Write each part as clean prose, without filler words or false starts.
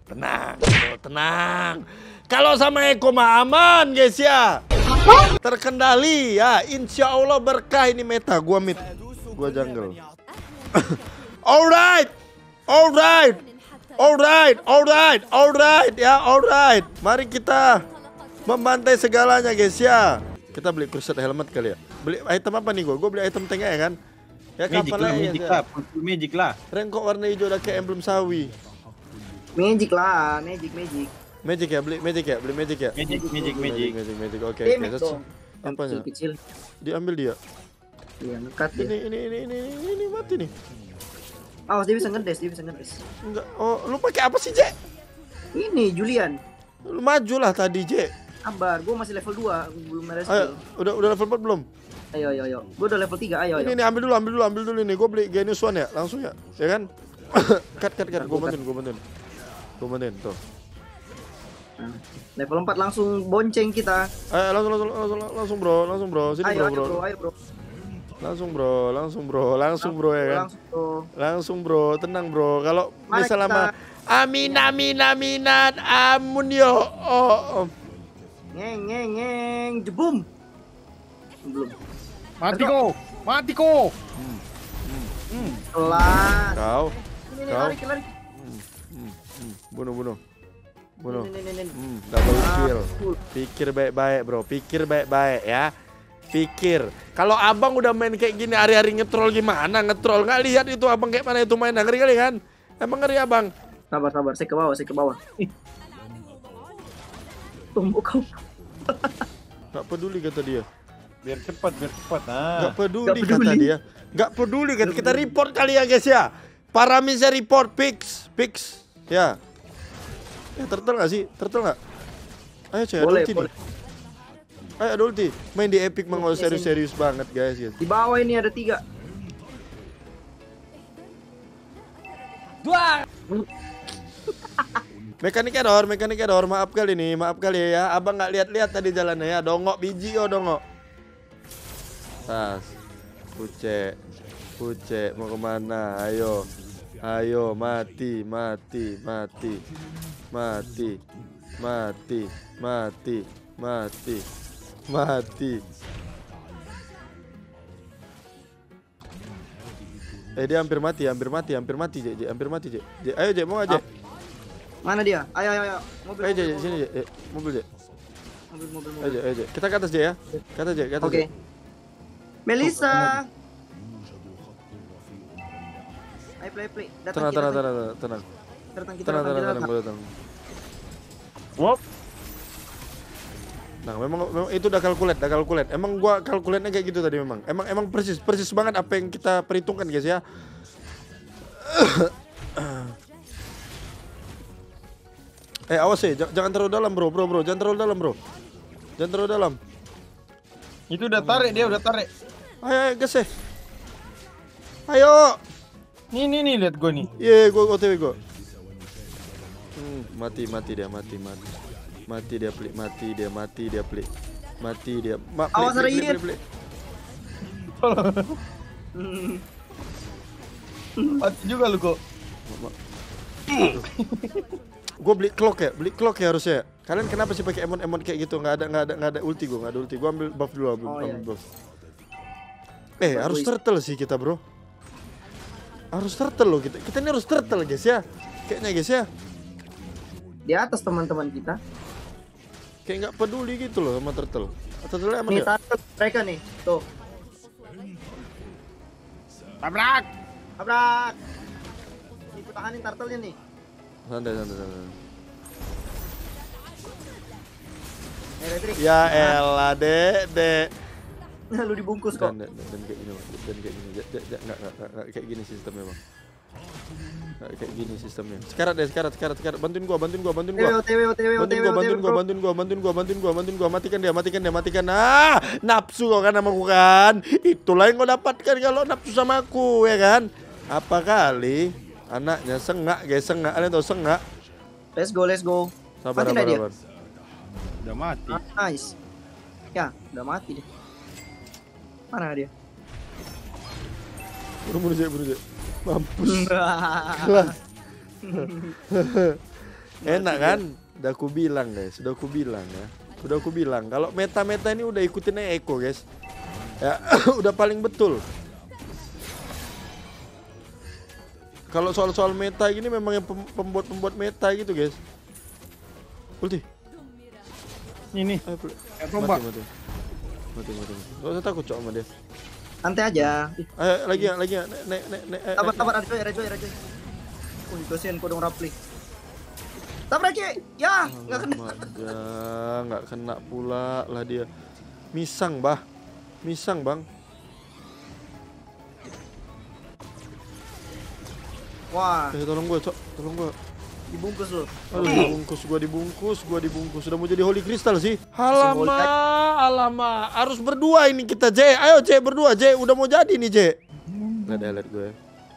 Tenang, bro, tenang. Kalau sama Eko mah aman, guys ya. Terkendali ya. Insya Allah berkah ini meta. Gua mid, gua jungle. Alright, alright, alright, alright, alright ya, alright. Mari kita membantai segalanya, guys ya. Kita beli crusade helmet kali ya. Beli item apa nih gua? Gua beli item tank ya kan. Ya Magic kapan lah, lagi magic ya? lah, magic lah. Rank kok warna hijau udah kayak emblem sawi. Magic lah, magic. Magic ya, beli magic ya, beli magic ya. Magic. Magic. Oke, Damage oke. dong. Apanya? Kecil. Diambil dia. Iya, ngekat dia. Ini mati nih. Awas, dia bisa ngedes, Enggak. Oh, lu pakai apa sih, Jek? Ini Julian. Lu maju lah tadi, Jek. Sabar, gua masih level 2, belum ada Ayo, skill. udah level 4 belum? Ayo. Gua udah level 3, ayo. Ini ambil dulu ini. Gua beli Genius One ya, langsung ya. Ya kan? cut. Gua bantuin. Tuh. Nah, level 4 langsung bonceng kita. Ayo, langsung bro. Sini Ayo bro. bro. Langsung bro ya kan? Langsung bro, tenang bro. Kalau misalnya mah aminat amun yo. Oh. Ngeng, jebum. Belum. Mati ko. Kelas. Kau. Ini lari. Bunuh. Ini. Double kill. Pikir baik-baik bro, ya. Pikir. Kalau abang udah main kayak gini hari-hari ngetrol gimana? Ngetrol nggak lihat itu abang kayak mana itu main, ngeri kali kan? Emang ngeri abang. Sabar, saya ke bawah. Tumbuk kau. Gak peduli kata dia. Biar cepat. Nah. Gak peduli kata dia. Gak peduli kan, kita report kali ya guys ya. Parameter report fix. Ya. Turtle nggak sih? Turtle nggak? Ayo coy, Boleh. Ayo ada ulti. Main di epic mah nggak serius banget guys. Di bawah ini ada 3. Mekanik error, maaf kali ya. Abang nggak lihat tadi jalannya ya. Dongok biji dongok. Tas. Pucek mau kemana? Ayo mati. Dia hampir mati, Jek. Ayo Jek, mau aja. Mana dia? Ayo. Mobil. Ayo Jek, sini Jek. Mobil Jek. Mobil. Ayo Jek. Kita ke atas Jek ya. Ke atas Jek. Oke. Melissa. Ayo play. Tenang. Kita datang. Wop. Nah, memang itu udah kalkulat. Emang gua kalkulatnya kayak gitu tadi memang. Emang persis banget apa yang kita perhitungkan guys ya. Awas jangan terlalu dalam bro. Jangan terlalu dalam. Itu udah tarik. Ayo gas Ayo. Nih lihat gua nih. Iya, gua OTW gua. Mati dia. Mati dia pelik. Awas ada ini. Mati juga lu kok. Gue beli clock ya harusnya. Kalian kenapa sih pakai emot kayak gitu? Nggak ada ulti gue, Gue ambil buff dulu, buff. Harus turtle sih kita bro. Harus turtle loh kita. Kita ini harus turtle guys ya. Kayaknya guys ya. Di atas teman-teman kita. Kayak nggak peduli gitu loh sama turtle. Turtle emang Nih ya? turtle mereka nih, tuh. Tabrak. Ikut tahanin turtle-nya nih. Santai. Retrik. Ya elah dek. Lu dibungkus kok. Dan kayak gini. Nggak kayak gini sistemnya bang. Nggak kayak gini sistemnya. Sekarat. Bantuin gua. Matikan dia. Nafsu kok kan sama aku kan. Itulah yang kau dapatkan kalau nafsu sama aku ya kan. Apa kali anaknya sengak. Kalian tahu sengak? Let's go. Sabar. Udah mati. Nice. Ya, udah mati deh. Mana dia? Bunuh Jek. Mampus. Kelas. Enak kan? Udah aku bilang guys, udah aku bilang ya. Udah aku bilang kalau meta-meta ini udah ikutin aja Eko guys. Ya, udah paling betul. Kalau soal-soal meta gini memang yang pembuat meta gitu guys. Ulti. Ini. Ayo, Tombak. mati. Gak usah takut cok sama dia. Santai aja. Ayo lagi ya. Nek. Sabar, Rajoy. Dosen kodong rapli. Tabrak Ki. Ya, enggak kena. Ya, enggak kena pula lah dia. Misang, Bang. Wah, Tolong gue, Cok. Tolong gue. dibungkus lu. Aduh, dibungkus. Gua di Holy Crystal sih. Alamak. Harus berdua ini kita, J. Ayo, J, berdua, J. Udah mau jadi nih, J. Nggak ada alert gue.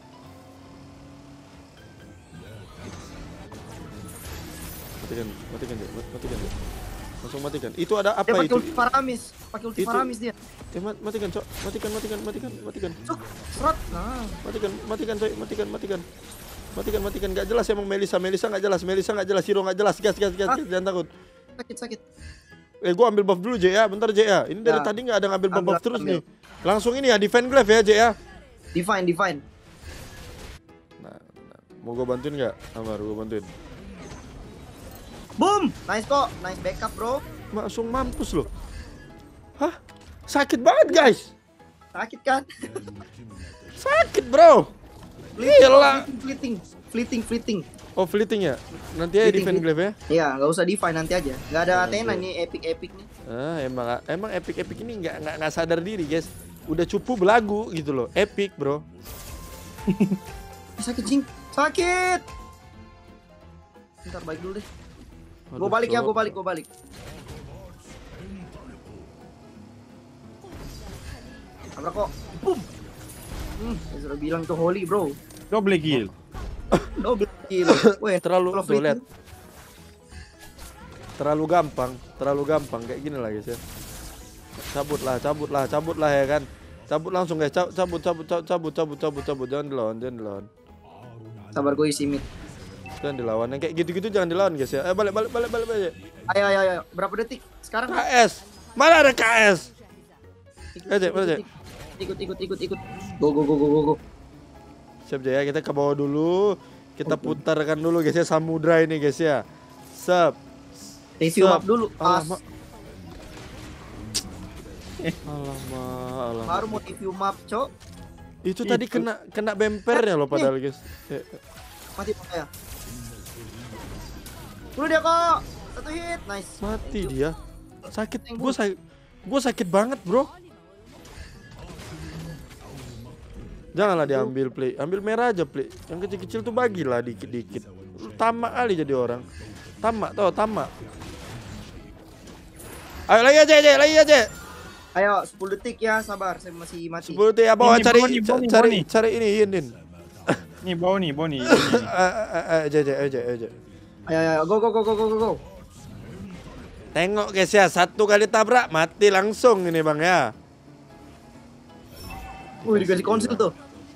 Matikan, J. Langsung matikan. Itu ada apa Dia itu? pakai ulti Faramis dia. Matikan, Cok. Matikan. Cuk, serat. Nah, Matikan, Coy. Matikan. Gak jelas emang Melisa nggak jelas. Hero nggak jelas. Gas. Jangan takut. sakit. Gua ambil buff dulu, J ya. Bentar, J ya. Ini dari Ya. tadi nggak ada ngambil buff terus ambil. nih. Langsung ini ya, defend glaive ya, J ya. Divine. Nah. Mau gua bantuin nggak? Amar, gua bantuin. Boom. Nice kok. Nice backup, bro. Langsung mampus loh. Hah? Sakit banget, guys. Sakit kan? Sakit, bro. Gila. Fleeting. Oh, fleeting ya? Nanti aja Fleeting, defend glaive ya. Iya, nggak usah divine nanti aja. Nggak ada Oke. Athena nih epic nih. Emang epic ini nggak sadar diri, guys. Udah cupu belagu gitu loh. Epic, bro. Sakit Jing. Sakit. Bentar balik dulu deh. Aduh, Gue balik ya, Cok. gue balik. Abrak kok. Boom. Sudah bilang tuh holy, bro. Double kill. Double kill. Weh, Terlalu kalau tuh, fleeting. lihat. Terlalu gampang kayak gini lah, guys ya. Cabut lah ya kan. Cabut langsung, guys. Cabut. Jangan dilawan. Sabar gue isi mid. Jangan dilawan. Yang kayak gitu-gitu jangan dilawan, guys ya. Balik. Ayo. Berapa detik? Sekarang KS. Mana ada KS? ikut. Go. Siap, Jaya. Kita ke bawah dulu. Kita putarkan dulu, guys ya, samudra ini, guys ya. Sep. Review map dulu. Alamak. Baru mau review map, Cok. Itu tadi kena bempernya loh padahal, guys. Mati ya. Dulu dia kok. Satu hit. Nice. Mati dia. Sakit. Gue sakit banget, bro. Janganlah diambil, play. Ambil merah aja, play. Yang kecil-kecil tuh bagilah dikit-dikit. Lu tamak kali jadi orang. Tamak. Ayo lagi aja. Ayo 10 detik ya, sabar. Saya masih mati. 10 detik ya, bawa Ini, cari ini, Yindin. Nih, Boni. Ayo. Ayo, go. Tengok, guys ya, 1 kali tabrak mati langsung ini, Bang ya. Wih, dikasih konsil tuh.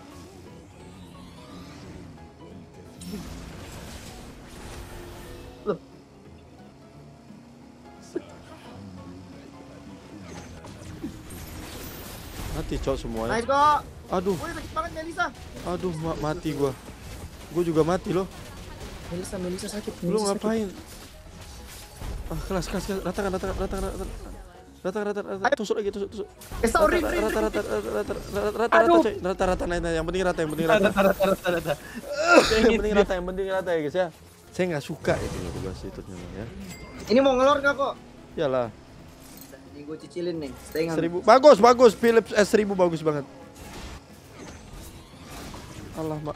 Loh. Mati, Cok, semuanya. Nice kok. Aduh, Wih, sakit banget Melisa. mati gua. Gua juga mati loh. Melisa sakit. Lu ngapain? Kelas. Rata. Tusuk lagi. Sorry. Rata. Nah, yang penting rata. Yang penting rata ya, guys ya. Saya nggak suka itu bahas itu ya. Ini mau ngelor nggak kok? Iyalah. Ini gue cicilin nih. Stay 1000. Bagus. Philips S1000 bagus banget. Allah, Mak.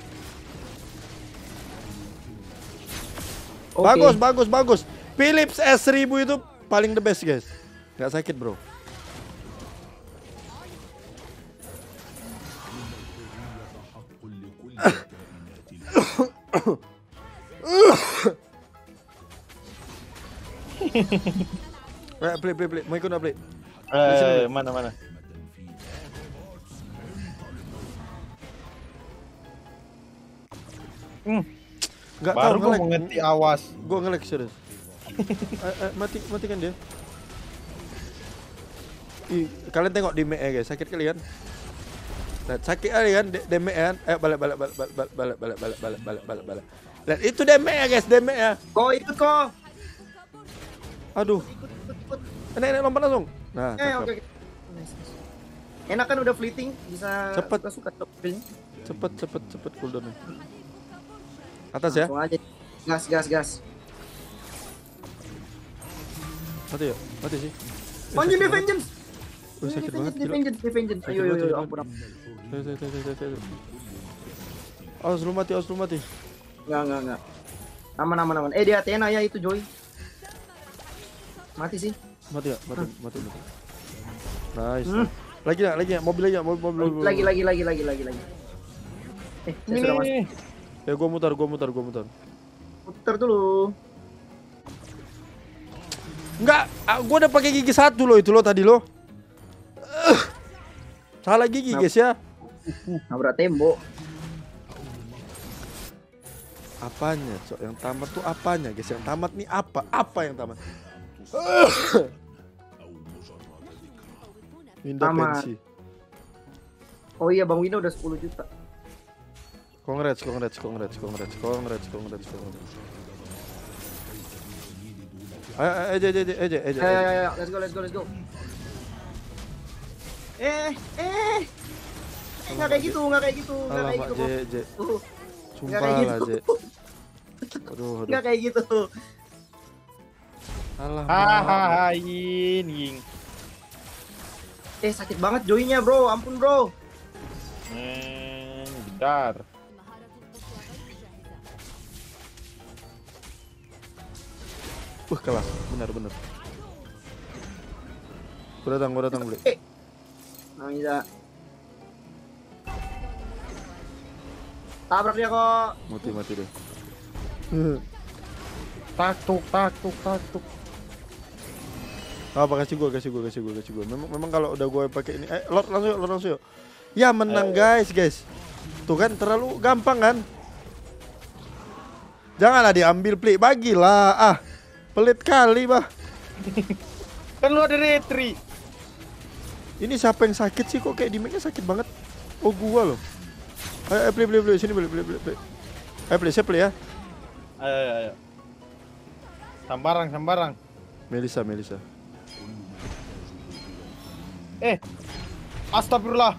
Okay. Bagus. Philips S1000 itu paling the best, guys. Nggak sakit, bro. Play. Mau ikut nggak, play? Mana? Nggak tahu Baru gua nge-lag. mau ngerti awas. Gua nge-lag serius. Matikan dia. Ih, kalian tengok di me guys, sakit kali kan? Nah, sakit kali kan di me kan? Balik. Lihat itu deme ya guys, deme ya. Kok ikut kok. Aduh. Ikut. Nenek lompat langsung. Nah, Oke. cakep. Enak kan udah fleeting, bisa Cepet. suka skillnya. Cepet cooldown. Atas ya. Langsung aja. Gas. Mati ya? Mati sih. Anjing dia vengeance. Sakit banget. Dia vengeance. Sakit Ayo, banget, ampun. Saya. Awas lu mati. Enggak. Aman. Dia Athena ya itu Joy. Mati sih. Mati. Nice. Lagi ya, mobil aja, mobil. Lagi. Saya sudah masuk. Ya gua mutar. Putar dulu. Enggak, gua udah pakai gigi 1 loh itu lo tadi lo. Salah gigi guys ya. Nabrak tembok. Apanya, Cok? Yang tamat tuh apanya, guys? Yang tamat nih apa? Apa yang tamat? Pindah Tamat. pensi. Oh iya, Bang Wina udah 10 juta. Congrats. Ayo. Let's go. Nggak kayak gitu. Alamak, J. Sumpah Nggak kayak lah, J. gitu. Aduh. Nggak kayak gitu. Alamak. Ying. Sakit banget joynya bro, ampun bro. Bentar. Kalah, benar. Gua datang beli. Nah, bisa. Tabrak dia kok. Mati deh. Taktuk. Apa kasih gua. Memang kalau udah gua pakai ini, Lord langsung yuk. Ya menang guys. Tuh kan terlalu gampang kan? Janganlah diambil play, bagilah. Pelit kali, bah. Kan lu ada retri. Ini siapa yang sakit sih kok kayak di mic-nya sakit banget? Oh, gua loh. Ayo play sini play. Ayo play, saya play ya. Ayo. Sambarang. Melisa. Astagfirullah.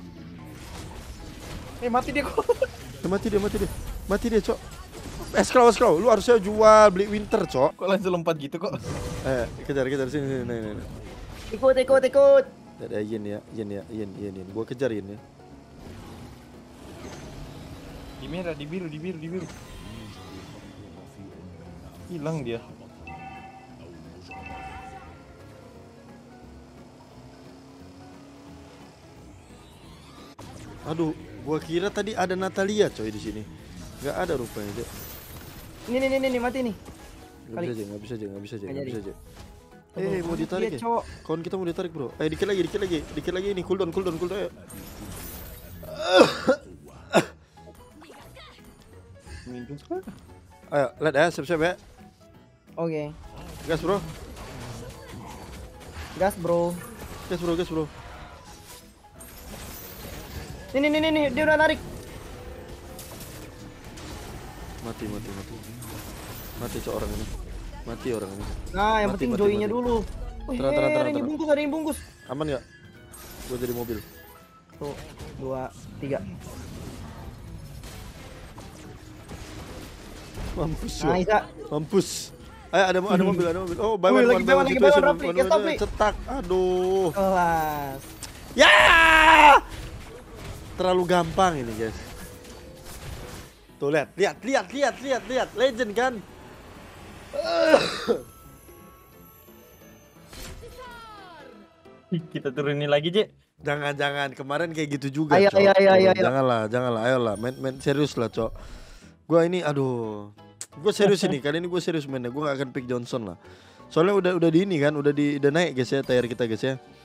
Mati dia kok. Mati dia, Cok. Scroll. Lu harusnya jual beli winter, Cok. Kok langsung lompat gitu kok? Kejar sini. Nih. Ikut. Ada Yin ya. Gua kejar Yin ya. Di merah, di biru. Hilang dia. Aduh, gua kira tadi ada Natalia coy di sini. Nggak ada rupanya, Dek. Ini mati nih. Nggak bisa aja. Aduh, Mau ditarik dia, ya? Cok. Kawan kita mau ditarik, Bro. Dikit lagi ini cooldown ayo. Ayo, lihat ya, siap-siap ya. Oke. Gas, Bro. Gas, bro. Nih, dia udah narik. Mati. Mati Cok orang ini. Nah, yang penting joynya mati. dulu. Tenang. Ada yang bungkus. Aman nggak? Gua jadi mobil. 1, 2, 3. Mampus. Ayo ada mobil. Oh, buy Wih, one lagi buy one, situation. Rapli, One, Rapli. cetak. Aduh. Kelas. Ya! Terlalu gampang ini, guys. Tuh lihat. Legend kan? Kita turunin lagi, Je. Jangan. Kemarin kayak gitu juga, Ayo. Cok. Janganlah. Ayolah, main serius lah, Cok. Gua ini aduh. Gue serius ini. Kali ini gue serius mainnya. Gue gak akan pick Johnson lah. Soalnya udah di ini kan, udah naik guys ya tayar kita guys ya.